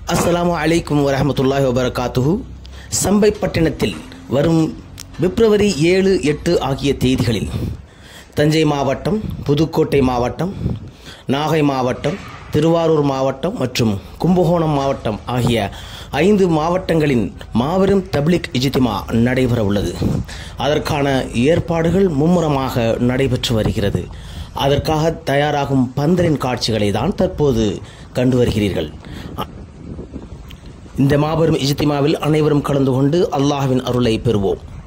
அஸ்ஸலாமு அலைக்கும் வரஹ்மத்துல்லாஹி வபரகாத்துஹு. சம்பை பட்டணத்தில் வரும் பிப்ரவரி 7, 8 ஆகிய தேதிகளில் தஞ்சை மாவட்டம், புதுக்கோட்டை மாவட்டம், நாகை மாவட்டம், திருவாரூர் மாவட்டம் மற்றும் கும்பகோணம் மாவட்டம் ஆகிய 5 மாவட்டங்களின் மாபெரும் தப்லீக் இஜ்திமா நடைபெற உள்ளது. அதற்கான ஏற்பாடுகள் மும்முரமாக நடைபெற்று வருகிறது. அதற்காக தயாராகும் பந்தலின் காட்சிகளை தான் தற்போது கண்டு வருகிறீர்கள். இந்த மாபெரும் இஜ்திமாவில் அனைவரும் கலந்து கொண்டு அல்லாஹ்வின் அருளை பெறுவோம்.